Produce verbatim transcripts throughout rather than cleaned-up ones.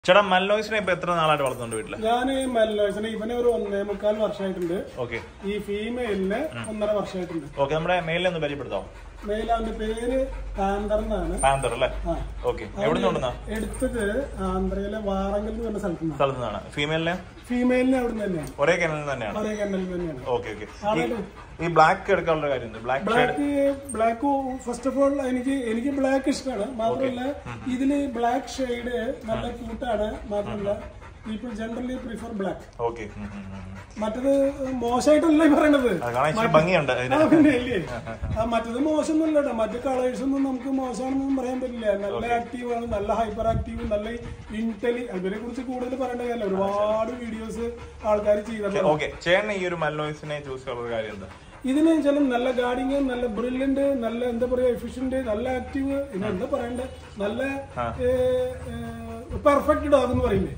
ചേട്ടാ മല്ലോയ്സിനെ ഇപ്പൊ എത്ര നാളായിട്ട് വളർത്തുന്നുണ്ട് വീട്ടില്? ഞാൻ മല്ലോയ്സിനെ ഇവനെ ഒരു ഒന്നേ മുക്കാൽ വർഷമായിട്ടുണ്ട്. ഓക്കെ. ഈ ഫീമെയിലിന് ഒന്നര വർഷമായിട്ടുണ്ട്. ഓക്കെ. നമ്മുടെ മെയിലിനെ ഒന്ന് പരിചയപ്പെടുത്താം. മെയിൽ അവന്റെ പേര് പാന്തർ എന്നാണ്. പാന്തർ അല്ലേ? ഓക്കെ. എവിടെ നിന്നാ എടുത്തത്? ആന്ധ്രയിലെ വാറങ്കൽ എന്ന് പറഞ്ഞ സ്ഥലത്ത് സ്ഥലത്ത് നിന്നാണ്. ഫീമെയിലിനെ ഫീമെയിലിനെ അവിടെ നിന്ന് തന്നെയാണ്. ഒരേ കെനലിൽ തന്നെയാണ്. ഒരേ കെനലിൽ തന്നെയാണ്. Okay okay. ഈ ബ്ലാക്ക് എടുക്കാനുള്ള കാര്യം black black first of all എനിക്ക് എനിക്ക് ബ്ലാക്ക് ഇഷ്ടമാണ്. മാത്രമല്ല ഇതില് ബ്ലാക്ക് ഷെയ്ഡ് നല്ല ക്യൂട്ടാണ്. മാത്രമല്ല people generally prefer black. Okay. മറ്റത് മോശമായിട്ടല്ലേ പറയണത്, മറ്റത് മോശമൊന്നുമല്ല കേട്ടോ. മറ്റു കളേഴ്സ് ഒന്നും നമുക്ക് മോശമാണെന്നൊന്നും പറയാൻ പറ്റില്ല. നല്ല ആക്റ്റീവ് ആണ്, നല്ല ഹൈപ്പർ ആക്റ്റീവ്, നല്ല ഇന്റലി. അതിനെ കുറിച്ച് കൂടുതൽ പറയേണ്ട കാര്യമില്ല. ഒരുപാട് വീഡിയോസ് ആൾക്കാർ ചെയ്തിട്ടുണ്ട്. ഇതിന് വെച്ചാൽ നല്ല ഗാർഡിങ്, നല്ല ബ്രില്യന്റ്, നല്ല എന്താ പറയാ എഫിഷ്യന്റ്, നല്ല ആക്റ്റീവ്, ഇത് എന്താ പറയണ്ടേ, നല്ല പെർഫെക്റ്റ് ഡോഗ് എന്ന് പറയില്ലേ.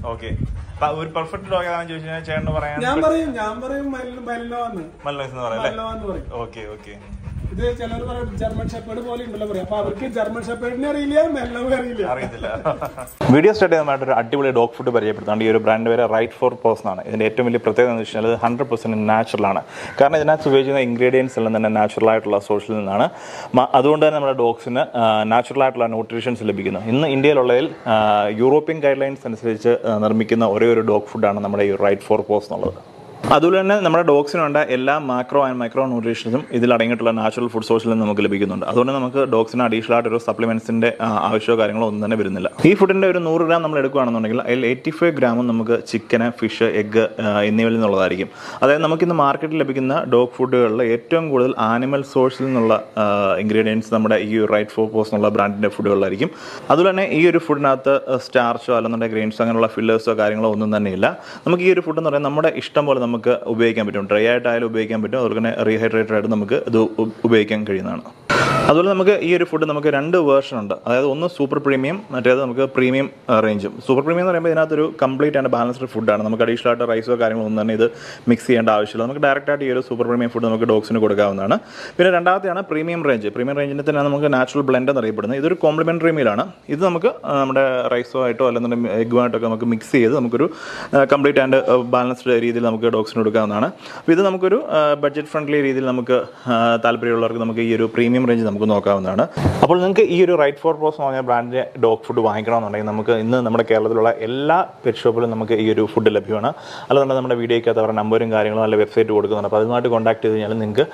ഒരു പെർഫെക്റ്റ് ഡോഗ് ആണെന്ന് ചോദിച്ചാൽ ചേട്ടന് പറയാൻ ഞാൻ പറയും ഞാൻ പറയും മല്ലോ എന്ന് മല്ലോ എന്ന് പറയും. Okay okay. ഇത് ചിലർ പറയും ജർമ്മൻ ഷെപ്പേർഡ് പോലെ ഉണ്ടല്ലോ പറയാം. അപ്പൊ അവർക്ക് ജർമ്മൻ ഷെപ്പേർഡിനെ അറിയില്ല, മെല്ലോ അറിയില്ല അറിയത്തില്ല. വീഡിയോ സ്റ്റാർട്ട് ചെയ്യുന്നതായിട്ട് ഒരു അടിപൊളി ഡോഗ് ഫുഡ് പരിചയപ്പെടുത്താണ്ട് ഈ ഒരു ബ്രാൻഡ് പേര് റൈറ്റ് ഫോർ പേഴ്സൺ ആണ്. ഇതിന്റെ ഏറ്റവും വലിയ പ്രത്യേകത എന്ന് വെച്ചാൽ ഇത് ഹൺഡ്രഡ് പെർസെന്റ് നാച്ചുറൽ ആണ്. കാരണം ഇതിനകത്ത് ഉപയോഗിക്കുന്ന ഇൻഗ്രീഡിയൻസ് എല്ലാം തന്നെ നാച്ചുറൽ ആയിട്ടുള്ള സോഴ്സിൽ നിന്നാണ്. അതുകൊണ്ട് തന്നെ നമ്മുടെ ഡോഗ്സിന് നാച്ചുറൽ ആയിട്ടുള്ള ന്യൂട്രീഷൻസ് ലഭിക്കുന്നു. ഇന്ന് ഇന്ത്യയിലുള്ളതിൽ യൂറോപ്യൻ ഗൈഡ് ലൈൻസ് അനുസരിച്ച് നിർമ്മിക്കുന്ന ഒരേ ഒരു ഡോഗ് ഫുഡാണ് നമ്മുടെ ഈ റൈറ്റ് ഫോർ പേഴ്സൺ എന്നുള്ളത്. അതുപോലെ തന്നെ നമ്മുടെ ഡോഗ്സിനുണ്ട് എല്ലാ മാക്രോ ആൻഡ് മൈക്രോ ന്യൂട്രീഷൻസും ഇതിൽ അടങ്ങിയിട്ടുള്ള നാച്ചുറൽ ഫുഡ് സോഴ്സിൽ നിന്ന് നമുക്ക് ലഭിക്കുന്നുണ്ട്. അതുകൊണ്ട് നമുക്ക് ഡോഗ്സിന് അഡീഷണൽ ആയിട്ട് ഒരു സപ്ലിമെന്റ്സിന്റെ ആവശ്യമോ കാര്യങ്ങളോ ഒന്നും തന്നെ വരുന്നില്ല. ഈ ഫുഡിന്റെ ഒരു നൂറ് ഗ്രാം നമ്മൾ എടുക്കുകയാണെന്നുണ്ടെങ്കിൽ അതിൽ എയ്റ്റി ഫൈവ് ഗ്രാമും നമുക്ക് ചിക്കന്, ഫിഷ്, എഗ്ഗ് എന്നിവയിൽ നിന്നുള്ളതായിരിക്കും. അതായത് നമുക്കിന്ന് മാർക്കറ്റിൽ ലഭിക്കുന്ന ഡോഗ് ഫുഡുകളിൽ ഏറ്റവും കൂടുതൽ ആനിമൽ സോഴ്സിൽ നിന്നുള്ള ഇൻഗ്രീഡിയൻസ് നമ്മുടെ ഈ റൈറ്റ് ഫോർ പേഴ്സൺ എന്നുള്ള ബ്രാൻഡിന്റെ ഫുഡുകളിലായിരിക്കും. അതുപോലെ തന്നെ ഈ ഒരു ഫുഡിനകത്ത് സ്റ്റാർച്ചോ അല്ലെന്നുണ്ടെങ്കിൽ ഗ്രെയിൻസോ അങ്ങനെയുള്ള ഫില്ലേഴ്സോ കാര്യങ്ങളോ ഒന്നും തന്നെ ഇല്ല. നമുക്ക് ഈ ഒരു ഫുഡ് എന്ന് പറയുന്നത് നമ്മുടെ ഇഷ്ടം പോലെ നമുക്ക് ഉപയോഗിക്കാൻ പറ്റും. ഡ്രൈ ആയിട്ടായാലും ഉപയോഗിക്കാൻ പറ്റും, അതുപോലെ തന്നെ റീഹൈഡ്രേറ്റഡ് ആയിട്ട് നമുക്ക് ഇത് ഉപയോഗിക്കാൻ കഴിയുന്നതാണ്. അതുപോലെ നമുക്ക് ഈ ഒരു ഫുഡ് നമുക്ക് രണ്ട് വേർഷൻ ഉണ്ട്. അതായത് ഒന്ന് സൂപ്പർ പ്രീമിയം, മറ്റേത് നമുക്ക് പ്രീമിയം റേഞ്ചും. സൂപ്പർ പ്രീമിയം എന്ന് പറയുമ്പോൾ ഇതിനകത്തൊരു കംപ്ലീറ്റ് ആൻഡ് ബാലൻസ്ഡ് ഫുഡാണ്. നമുക്ക് അഡീഷണൽ ആയിട്ട് റൈസോ കാര്യങ്ങളോ ഒന്നും തന്നെ ഇത് മിക്സ് ചെയ്യേണ്ട ആവശ്യമില്ല. നമുക്ക് ഡയറക്റ്റ് ആയിട്ട് ഈ ഒരു സൂപ്പർ പ്രീമിയം ഫുഡ് നമുക്ക് ഡോഗ്സിന് കൊടുക്കാവുന്നതാണ്. പിന്നെ രണ്ടാമത്തെയാണ് പ്രീമിയം റേഞ്ച്. പ്രീമിയം റേഞ്ചിന് തന്നെ നമുക്ക് നാച്ചുറൽ ബ്ലെൻഡ് എന്നറിയപ്പെടുന്നത്. ഇതൊരു കോംപ്ലിമെന്ററി മീലാണ്. ഇത് നമുക്ക് നമ്മുടെ റൈസോ ആയിട്ടോ അല്ലെന്നുണ്ടെങ്കിൽ എഗ്ഗുമായിട്ടൊക്കെ നമുക്ക് മിക്സ് ചെയ്ത് നമുക്കൊരു കംപ്ലീറ്റ് ആൻഡ് ബാലൻസ്ഡ് രീതിയിൽ നമുക്ക് ഡോഗ്സിന് കൊടുക്കാവുന്നതാണ്. അപ്പോൾ ഇത് നമുക്കൊരു ബഡ്ജറ്റ് ഫ്രണ്ട്ലി രീതിയിൽ നമുക്ക് താല്പര്യമുള്ളവർക്ക് നമുക്ക് ഈ ഒരു പ്രീമിയം റേഞ്ച് നമുക്ക് നോക്കാവുന്നതാണ്. അപ്പോൾ നിങ്ങൾക്ക് ഈ ഒരു റൈറ്റ് ഫോർ പേഴ്സൺ പറഞ്ഞ ബ്രാൻഡിൻ്റെ ഡോഗ് ഫുഡ് വാങ്ങിക്കണമെന്നുണ്ടെങ്കിൽ നമുക്ക് ഇന്ന് നമ്മുടെ കേരളത്തിലുള്ള എല്ലാ പെറ്റ് ഷോപ്പിലും നമുക്ക് ഈ ഒരു ഫുഡ് ലഭ്യമാണ്. അല്ലാതെ നമ്മുടെ വീഡിയോയ്ക്കകത്ത് അവരുടെ നമ്പറും കാര്യങ്ങളും നല്ല വെബ്സൈറ്റ് കൊടുക്കുന്നുണ്ട്. അപ്പോൾ അതുമായിട്ട് കോൺടാക്ട് ചെയ്ത് കഴിഞ്ഞാൽ നിങ്ങൾക്ക്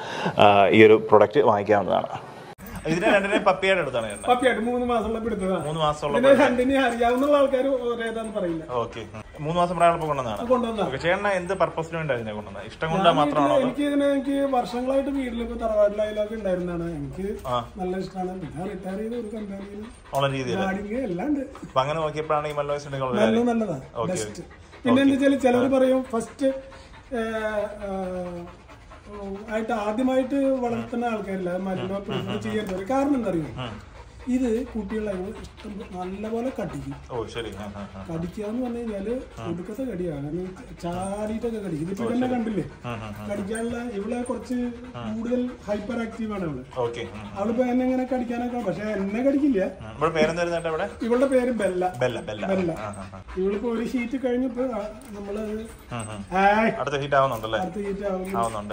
ഈ ഒരു പ്രൊഡക്റ്റ് വാങ്ങിക്കാവുന്നതാണ്. ഇതിനെ രണ്ടിനെ പപ്പിയായിട്ട് എടുത്താണ്. പപ്പിയായിട്ട് മൂന്ന് മാസമുള്ള എടുത്തതാണ്. മൂന്ന് മാസമുള്ള രണ്ടിനെ അറിയാവുന്ന ആൾക്കാർ ഒരേതാന്ന് പറയില്ല. ഓക്കെ. മൂന്ന് മാസം പ്രായമുള്ളപ്പോൾ കൊണ്ടുവന്നതാണ്. കൊണ്ടുവന്നതാണ്. ചേട്ടന് എന്ത് പർപ്പസിന് വേണ്ടിയായിരുന്നു കൊണ്ടുവന്നത്? ഇഷ്ടം കൊണ്ട് മാത്രമാണോ? എനിക്ക് ഇതിനെ എനിക്ക് വർഷങ്ങളായിട്ട് വീട്ടിലിപ്പോ തറവാട്ടിലൊക്കെ ഉണ്ടായിരുന്നതാണ്. എനിക്ക് നല്ല ഇഷ്ടമാണ്. പിന്നെ റിട്ടയർ ചെയ്ത് ഒരു കമ്പനിയിൽ ഗാർഡിങ് എല്ലാം ഉണ്ട്. അപ്പൊ അങ്ങനെ നോക്കിയപ്പോഴാണ് ഈ മല്ലോയ്സ് നല്ല നല്ലതാണ്, ബെസ്റ്റ്. പിന്നെ എന്താ വെച്ചാൽ ചിലർ പറയും ഫസ്റ്റ് ആയിട്ട് ആദ്യമായിട്ട് വളർത്തുന്ന ആൾക്കാരില്ല മല്ലോ പ്രിഫർ ചെയ്യേണ്ടത്. കാരണം എന്താ അറിയോ, ഇത് കുട്ടികളെ ഇഷ്ടം നല്ലപോലെ കടിക്കും. കടിക്കുക എന്ന് പറഞ്ഞു കഴിഞ്ഞാല് ഒടുക്കത്തെ കടിയാണ്. ചാടിയിട്ടൊക്കെ കടിക്കും. ഇതിപ്പോ തന്നെ കണ്ടില്ലേ കടിക്കാനുള്ള. ഇവളെ കുറച്ച് കൂടുതൽ ഹൈപ്പർ ആക്റ്റീവ് ആണ് അവള്. അവളിപ്പോ എന്നെ ഇങ്ങനെ കടിക്കാനൊക്കെ, പക്ഷെ എന്നെ കടിക്കില്ല. ഇവളുടെ പേര് ബെല്ല. ബെല്ല. ഇവളിപ്പോ ഒരു ഷീറ്റ് കഴിഞ്ഞപ്പോ നമ്മള് അടുത്ത ഹീറ്റ് ആവുന്നുണ്ടല്ലേ? അടുത്ത ഹീറ്റ് ആവുന്നുണ്ട്.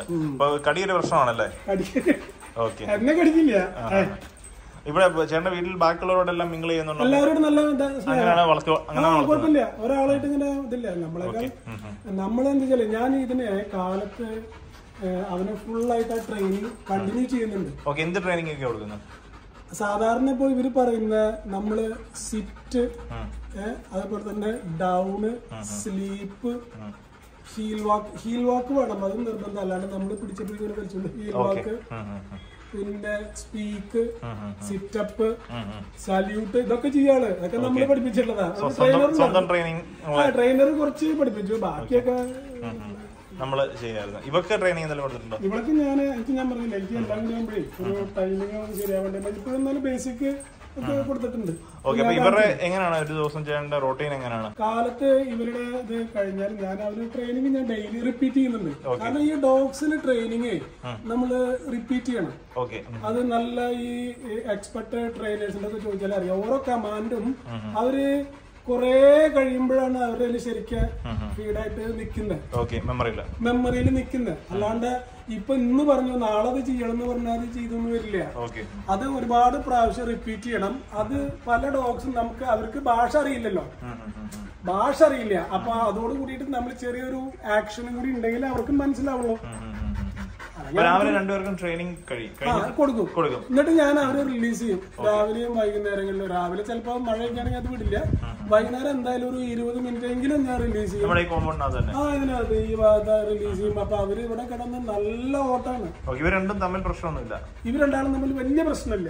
എന്നെ കടിക്കില്ല. ഇവിടെ ചേട്ടന്റെ വീട്ടിൽ ബാക്കിയുള്ളവരോടെല്ലാം മിങ്കിൾ ചെയ്യുന്നുണ്ട്. എല്ലാവരോടും നല്ല കുഴപ്പമില്ല. ഒരാളായിട്ട് ഇങ്ങനെ ഇതില്ല. നമ്മളെക്കാൾ നമ്മളെന്താ വെച്ചാല് ഞാൻ ഇതിനെ കാലത്ത് അവനെ ഫുള്ളായിട്ട് ട്രെയിനിങ് കണ്ടിന്യൂ ചെയ്യുന്നുണ്ട്. എന്ത് ട്രെയിനിങ് ഒക്കെ കൊടുക്കുന്നത്? സാധാരണ ഇപ്പൊ ഇവര് പറയുന്ന നമ്മള് സിറ്റ്, അതേപോലെ തന്നെ down, sleep, heel walk. Heel walk വേണം, അത് നിർബന്ധം. അല്ലാണ്ട് നമ്മള് പിടിച്ചപ്പോഴേക്കും കളിച്ചോണ്ട് ഹീൽ വാക്ക്, പിന്നെ സ്പീക്ക്, സിറ്റപ്പ്, സല്യൂട്ട്, ഇതൊക്കെ ചെയ്യാള്. അതൊക്കെ നമ്മള് പഠിപ്പിച്ചിട്ടുള്ളതാ. ട്രെയിനർ കുറച്ച് പഠിപ്പിച്ചു, ബാക്കിയൊക്കെ നമ്മള് ചെയ്യാറുണ്ട്. ഇവർക്ക് ട്രെയിനിങ് കൊടുത്തിട്ടുണ്ടോ? ഇവർക്ക് ഞാൻ എനിക്ക് ഞാൻ പറഞ്ഞില്ല, എനിക്ക് എല്ലാം കൂടി ഒരു ടൈമിങ് ശരിയാവേണ്ട. ഇപ്പൊ എന്നാലും ബേസിക് കൊടുത്തിട്ടുണ്ട്. ഇവരുടെ എങ്ങനെയാണ് ഒരു ദിവസം ചെയ്യേണ്ട റൂട്ടീൻ എങ്ങനെയാണ്? കാലത്ത് ഇവരുടെ ഇത് കഴിഞ്ഞാൽ ഞാൻ അവരുടെ ട്രെയിനിങ് ഞാൻ ഡെയിലി റിപ്പീറ്റ് ചെയ്യുന്നുണ്ട്. കാരണം ഈ ഡോഗ്സിന് ട്രെയിനിങ് നമ്മള് റിപ്പീറ്റ് ചെയ്യണം. അത് നല്ല ഈ എക്സ്പെർട്ട് ട്രെയിനേഴ്സിന്റെ ഒക്കെ ചോദിച്ചാൽ അറിയാം. ഓരോ കമാൻഡും അവര് കുറെ കഴിയുമ്പോഴാണ് അവരുടെ ശരിക്കും ഫീഡായിട്ട് നിൽക്കുന്നത്, മെമ്മറിയിൽ മെമ്മറിയിൽ നിൽക്കുന്നത്. അല്ലാണ്ട് ഇപ്പൊ ഇന്ന് പറഞ്ഞു നാളെ അത് ചെയ്യണം എന്ന് പറഞ്ഞാൽ അത് ചെയ്തൊന്നും വരില്ല. അത് ഒരുപാട് പ്രാവശ്യം റിപ്പീറ്റ് ചെയ്യണം. അത് പല ഡോഗ്സും നമുക്ക് അവർക്ക് ഭാഷ അറിയില്ലല്ലോ, ഭാഷ അറിയില്ല. അപ്പൊ അതോട് കൂടിയിട്ട് നമ്മൾ ചെറിയൊരു ആക്ഷനും കൂടി ഉണ്ടെങ്കിൽ അവർക്ക് മനസ്സിലാവുള്ളൂ. രാവിലെ രണ്ടുപേർക്കും ട്രെയിനിങ് കൊടുക്കും കൊടുക്കും എന്നിട്ട് ഞാൻ അവരെ റിലീസ് ചെയ്യും രാവിലെയും വൈകുന്നേരങ്ങളിലും. രാവിലെ ചിലപ്പോൾ മഴയൊക്കെ ആണെങ്കിൽ അത് വിടില്ല. വൈകുന്നേരം എന്തായാലും ഒരു ഇരുപത് മിനിറ്റ് എങ്കിലും ഞാൻ റിലീസ് ചെയ്യും. ആ ഇതിനകത്ത് ഈ ഭാഗത്ത് റിലീസ് ചെയ്യും. അപ്പൊ അവര് ഇവിടെ കിടന്ന് നല്ല ഓട്ടാണ്. ഇവർ രണ്ടും തമ്മിൽ പ്രശ്നമൊന്നുമില്ല, ഇവർ രണ്ടാളും തമ്മിൽ വലിയ പ്രശ്നമില്ല.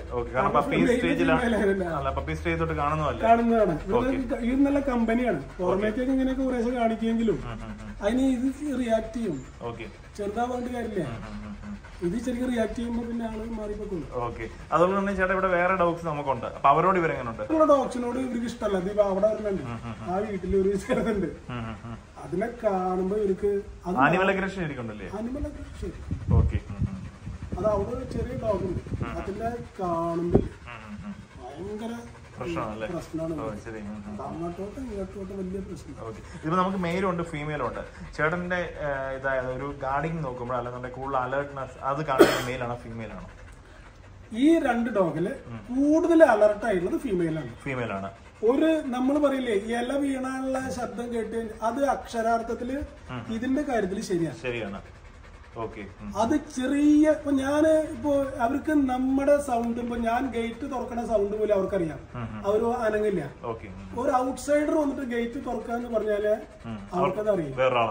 കാണുന്നതാണ്. ഇത് നല്ല കമ്പനിയാണ്. പുറമേക്കൊക്കെ ഇങ്ങനെയൊക്കെ കുറേശ്ശെ കാണിക്കുമെങ്കിലും അതിന് ഇത് റിയാക്ട് ചെയ്യും. ചെറുതാവാണ്ട് കാര്യമില്ല. ഇത് ശരിക്കും റിയാക്ട് ചെയ്യുമ്പോൾ പിന്നെ ആള് മാറിപ്പോകുന്നു. അതുകൊണ്ട് തന്നെ ചേട്ടാ ഇവിടെ വേറെ ഡോഗ്സ് നമുക്കുണ്ട്. അപ്പൊ അവരോട് ഇവരെങ്ങനെയുണ്ട്? ഡോഗ്സിനോട് ഇവർക്ക് ഇഷ്ടമല്ല. ഇപ്പൊ അവിടെ വരുന്നുണ്ട്, ആ വീട്ടിൽ ഒരു ചെറുതുണ്ട്. അതിനെ കാണുമ്പോ ഇവർക്ക് ആനിമൽ അഗ്രഷൻ ഇരിക്കുന്നുണ്ടല്ലേ? ആനിമൽ അഗ്രഷൻ അത് അവിടെ ചെറിയ ഡോഗുണ്ട്. അതിന്റെ കാണുമ്പോ ഭയങ്കര പ്രശ്നമാണ്. അങ്ങോട്ടോട്ട് ഇങ്ങോട്ടോട്ട് വലിയ പ്രശ്നം. ഇപ്പൊ നമുക്ക് മെയിലും ഉണ്ട് ഫീമെയിലും ഉണ്ട്. ചേട്ടന്റെ ഇതായത് ഒരു ഗാർഡിങ് നോക്കുമ്പോൾ അല്ലെന്നുണ്ടെങ്കിൽ കൂടുതൽ അലേർട്ട്നെസ് അത് കാണുന്നത് മെയിലാണോ ഫീമെയിലാണോ? ഈ രണ്ട് ഡോഗില് കൂടുതൽ അലർട്ട് ആയിട്ടുള്ളത് ഫീമെയിലാണ്. ഫീമെയിലാണ്. ഒരു നമ്മൾ പറയില്ലേ ഇല വീണാനുള്ള ശബ്ദം കേട്ട് അത് അക്ഷരാർത്ഥത്തില് ഇതിന്റെ കാര്യത്തില് ശരിയാണ് ശരിയാണ് അത് ചെറിയ ഇപ്പൊ ഞാന് ഇപ്പൊ അവർക്ക് നമ്മുടെ സൗണ്ട് ഇപ്പൊ ഞാൻ ഗേറ്റ് തുറക്കണ സൗണ്ട് പോലും അവർക്കറിയാം. അവര് അനങ്ങില്ല. ഒരു ഔട്ട്സൈഡർ വന്നിട്ട് ഗേറ്റ് തുറക്കാന്ന് പറഞ്ഞാല് അവർക്കത് അറിയാം.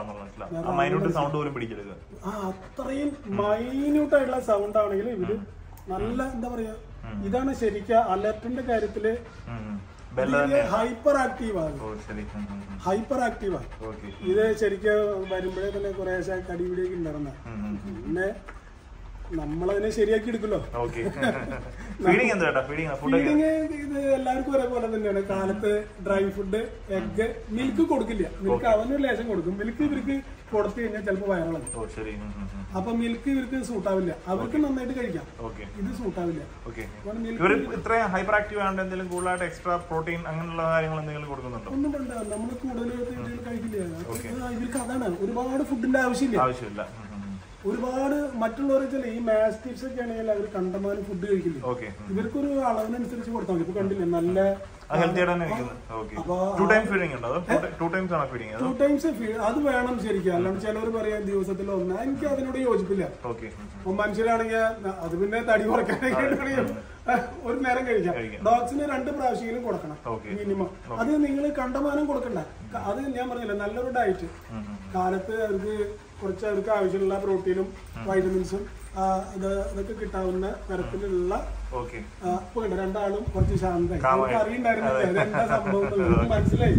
ആ അത്രയും മൈന്യൂട്ട് ആയിട്ടുള്ള സൗണ്ട് ആണെങ്കിൽ ഇവര് നല്ല എന്താ പറയാ ഇതാണ് ശരിക്കും അലർട്ടിന്റെ കാര്യത്തില് ഹൈപ്പർ ആക്റ്റീവ് ആണ്. ഹൈപ്പർ ആക്റ്റീവ് ആണ്. ഇത് ശരിക്കും വരുമ്പോഴേ തന്നെ കുറെ കടിപിടിയൊക്കെ ഉണ്ടായിരുന്ന പിന്നെ നമ്മളതിനെ ശരിയാക്കി എടുക്കല്ലോ. ഫീഡിങ് ഇത് എല്ലാവർക്കും ഒരേപോലെ തന്നെയാണ്. കാലത്ത് ഡ്രൈ ഫുഡ്, എഗ്, മിൽക്ക് കൊടുക്കില്ല. മിൽക്ക് അവനൊരു ലേശം കൊടുക്കും. മിൽക്ക് ഇവർക്ക് കൊടുത്തു കഴിഞ്ഞാൽ ചിലപ്പോൾ വയറിളകും. അപ്പൊ മിൽക്ക് ഇവർക്ക് സൂട്ടാവില്ല. അവർക്ക് നന്നായിട്ട് കഴിക്കാം, ഇത് സൂട്ടാവില്ല. ഒന്നും വേണ്ട. നമ്മൾ കൂടുതൽ കഴിക്കില്ല. ഇവർക്ക് അതാണ് ഒരുപാട് ഫുഡിന്റെ ആവശ്യമില്ല. ഒരുപാട് മറ്റുള്ളവർ വെച്ചാൽ ഈ മാസ്റ്റിഫ്സ് ഒക്കെ ആണെങ്കിൽ അവർ കണ്ടമാനം ഫുഡ് കഴിക്കില്ല. ഇവർക്കൊരു അളവിനനുസരിച്ച് കൊടുത്താൽ മതി. ഇപ്പൊ കണ്ടില്ലേ നല്ല ടു ടൈംസ് അത് വേണം ശരിക്കും. അല്ലാണ്ട് ചിലവർ പറയാം ദിവസത്തിൽ ഒന്ന്. എനിക്ക് അതിനോട് യോജിപ്പില്ല. അപ്പൊ മനുഷ്യരാണെങ്കിൽ അത് പിന്നെ തടി കുറയ്ക്കാനൊക്കെ ഒരു നേരം കഴിക്കാം. ഡോഗ്സിന് രണ്ട് പ്രാവശ്യമെങ്കിലും കൊടുക്കണം മിനിമം. അത് നിങ്ങൾ കണ്ടമാനം കൊടുക്കണ്ട. അത് ഞാൻ പറഞ്ഞില്ല നല്ലൊരു ഡയറ്റ്. കാലത്ത് അവർക്ക് കുറച്ച് അവർക്ക് ആവശ്യമുള്ള പ്രോട്ടീനും വൈറ്റമിൻസും ഇത് ഇതൊക്കെ കിട്ടാവുന്ന തരത്തിലുള്ള രണ്ടാളും കുറച്ച് ശാന്തമായി അറിയണ്ടായിരുന്നില്ല എന്താ സംഭവം മനസ്സിലായി.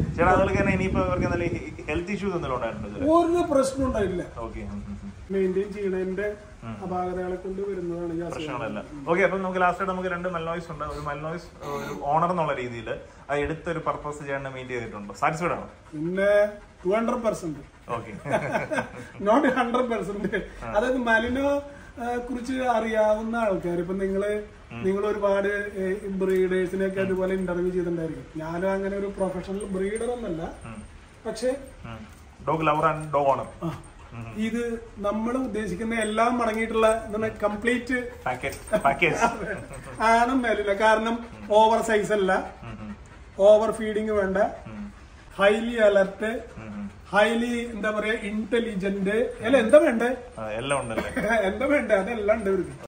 ഒരു പ്രശ്നം ഉണ്ടായില്ല. മെയിൻറ്റെയിൻ ചെയ്യണതിന്റെ അപാകതകളെ കൊണ്ട് വരുന്നതാണ്. ഓക്കെ, അപ്പൊ നമുക്ക് ലാസ്റ്റ് നമുക്ക് രണ്ട് മെൽനോയ്സ് ഉണ്ട്. ഒരു മെൽനോയ്സ് ഒരു ഓണർ എന്നുള്ള രീതിയിൽ അത് എടുത്തൊരു പർപ്പസ് ചെയ്യാൻ മീറ്റ് ചെയ്തിട്ടുണ്ടോ? സാറ്റിസ്ഫൈഡ് ആണോ? പിന്നെ two hundred percent not hundred percent. അതായത് മലിനോ കുറിച്ച് അറിയാവുന്ന ആൾക്കാർ ഇപ്പൊ നിങ്ങള് നിങ്ങൾ ഒരുപാട് ബ്രീഡേഴ്സിനെയൊക്കെ അതുപോലെ ഇന്റർവ്യൂ ചെയ്തിട്ടുണ്ടായിരിക്കും. ഞാനും അങ്ങനെ ഒരു പ്രൊഫഷണൽ ബ്രീഡർ ഒന്നല്ല. പക്ഷെ dog lover and dog owner ഇത് നമ്മൾ ഉദ്ദേശിക്കുന്ന എല്ലാം അടങ്ങിയിട്ടുള്ള കംപ്ലീറ്റ് ആണ് മേലില്ല. കാരണം ഓവർ സൈസ് അല്ല, ഓവർ ഫീഡിങ് വേണ്ട, ഹൈലി അലർട്ട്, ഹൈലി എന്താ പറയാ ഇന്റലിജന്റ്. അല്ല എന്താ വേണ്ടേ? എന്താ വേണ്ടേ അതെല്ലാം ഉണ്ട് ഇവർക്ക്.